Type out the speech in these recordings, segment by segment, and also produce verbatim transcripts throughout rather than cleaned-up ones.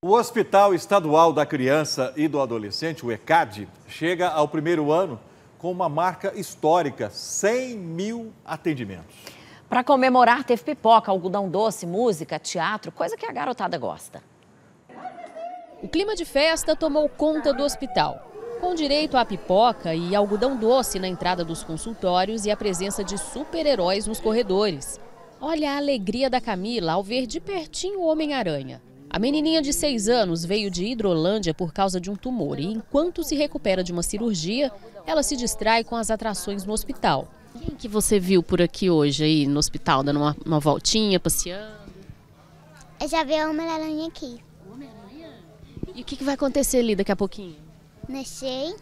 O Hospital Estadual da Criança e do Adolescente, o ECAD, chega ao primeiro ano com uma marca histórica, cem mil atendimentos. Para comemorar, teve pipoca, algodão doce, música, teatro, coisa que a garotada gosta. O clima de festa tomou conta do hospital, com direito a pipoca e algodão doce na entrada dos consultórios e a presença de super-heróis nos corredores. Olha a alegria da Camila ao ver de pertinho o Homem-Aranha. A menininha de seis anos veio de Hidrolândia por causa de um tumor e, enquanto se recupera de uma cirurgia, ela se distrai com as atrações no hospital. Quem que você viu por aqui hoje, aí no hospital, dando uma, uma voltinha, passeando? Eu já vi o Homem-Aranha aqui. Homem-Aranha? E o que, que vai acontecer ali daqui a pouquinho? Não sei.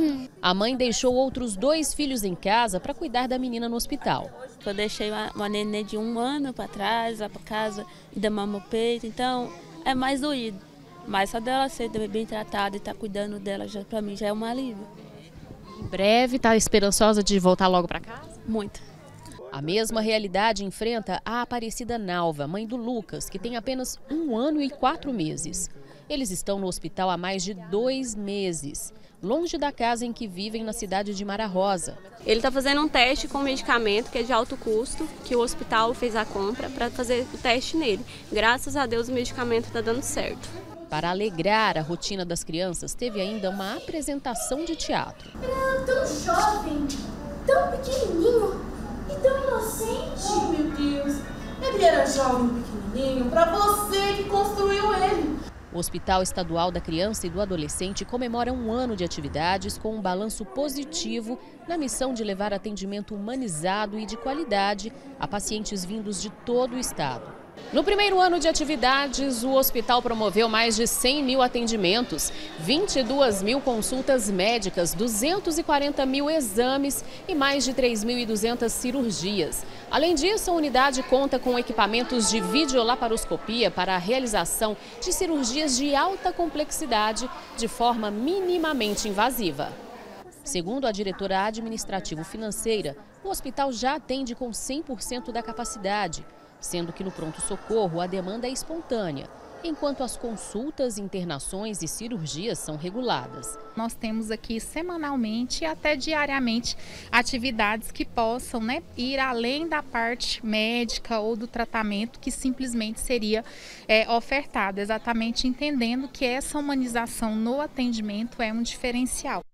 A mãe deixou outros dois filhos em casa para cuidar da menina no hospital. Eu deixei uma, uma neném de um ano para trás, lá para casa, e da mama no peito, então é mais doído. Mas só dela ser bem tratada e estar tá cuidando dela, já para mim já é um alívio. Em breve, está esperançosa de voltar logo para casa? Muito. A mesma realidade enfrenta a Aparecida Nalva, mãe do Lucas, que tem apenas um ano e quatro meses. Eles estão no hospital há mais de dois meses, longe da casa em que vivem na cidade de Mara Rosa. Ele está fazendo um teste com um medicamento que é de alto custo, que o hospital fez a compra para fazer o teste nele. Graças a Deus o medicamento está dando certo. Para alegrar a rotina das crianças, teve ainda uma apresentação de teatro. Ele era tão jovem, tão pequenininho e tão inocente. Oh, meu Deus, ele era jovem e pequenininho para você que construiu ele. O Hospital Estadual da Criança e do Adolescente comemora um ano de atividades com um balanço positivo na missão de levar atendimento humanizado e de qualidade a pacientes vindos de todo o estado. No primeiro ano de atividades, o hospital promoveu mais de cem mil atendimentos, vinte e duas mil consultas médicas, duzentos e quarenta mil exames e mais de três mil e duzentas cirurgias. Além disso, a unidade conta com equipamentos de videolaparoscopia para a realização de cirurgias de alta complexidade de forma minimamente invasiva. Segundo a diretora administrativo-financeira, o hospital já atende com cem por cento da capacidade, sendo que no pronto-socorro a demanda é espontânea, enquanto as consultas, internações e cirurgias são reguladas. Nós temos aqui semanalmente e até diariamente atividades que possam, né, ir além da parte médica ou do tratamento que simplesmente seria é, ofertado, exatamente entendendo que essa humanização no atendimento é um diferencial.